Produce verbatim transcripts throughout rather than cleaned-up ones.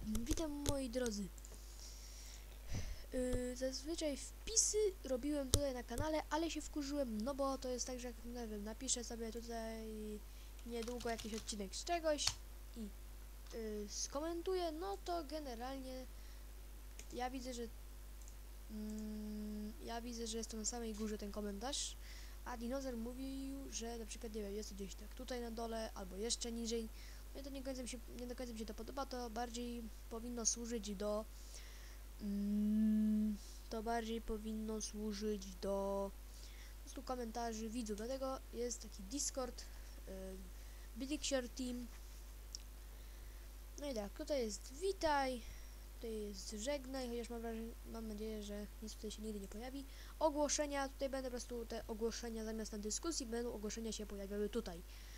Witam moi drodzy. Yy, zazwyczaj wpisy robiłem tutaj na kanale, ale się wkurzyłem, no bo to jest tak, że jak, nie wiem, napiszę sobie tutaj niedługo jakiś odcinek z czegoś i yy, skomentuję, no to generalnie ja widzę, że mm, ja widzę, że jest to na samej górze ten komentarz, a Dinozer mówił, że na przykład, nie wiem, jest to gdzieś tak tutaj na dole, albo jeszcze niżej. No i to nie, końca mi się, nie do końca mi się to podoba, to bardziej powinno służyć do Mm, to bardziej powinno służyć do po prostu komentarzy widzów, dlatego jest taki Discord, yy, Bidixer Team. No i tak, tutaj jest witaj, tutaj jest żegnaj, chociaż mam, wrażenie, mam nadzieję, że nic tutaj się nigdy nie pojawi. Ogłoszenia, tutaj będę po prostu te ogłoszenia zamiast na dyskusji, będą ogłoszenia się pojawiały tutaj.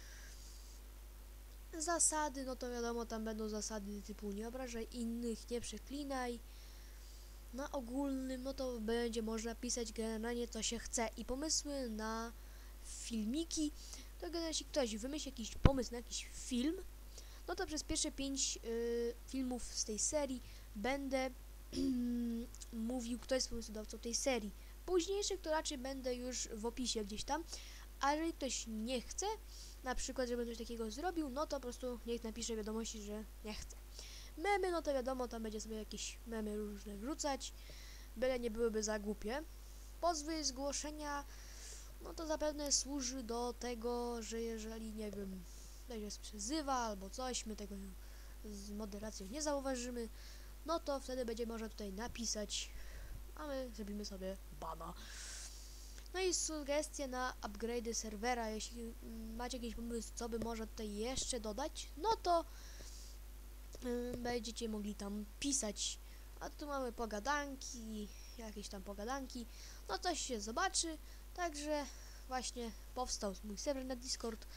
Zasady, no to wiadomo, tam będą zasady typu nie obrażaj innych, nie przeklinaj. Na ogólnym, no to będzie można pisać generalnie co się chce i pomysły na filmiki, to generalnie jeśli ktoś wymyśli jakiś pomysł na jakiś film, no to przez pierwsze pięć y, filmów z tej serii będę mówił, kto jest pomysłodawcą tej serii. Późniejszych to raczej będę już w opisie gdzieś tam, a jeżeli ktoś nie chce, na przykład, żeby coś takiego zrobił, no to po prostu niech napisze wiadomości, że nie chce. Memy, no to wiadomo, tam będzie sobie jakieś memy różne wrzucać, byle nie byłyby za głupie. Pozwy, zgłoszenia, no to zapewne służy do tego, że jeżeli, nie wiem, ktoś nas przezywa albo coś, my tego z moderacją nie zauważymy, no to wtedy będzie można tutaj napisać, a my zrobimy sobie bana. No i sugestie na upgrade'y serwera, jeśli macie jakiś pomysł, co by można tutaj jeszcze dodać, no to Yy, będziecie mogli tam pisać. A tu mamy pogadanki, jakieś tam pogadanki, no coś się zobaczy, także właśnie powstał mój serwer na Discord.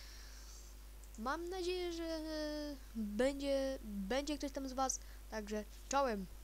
Mam nadzieję, że yy, będzie, będzie ktoś tam z was, także czołem.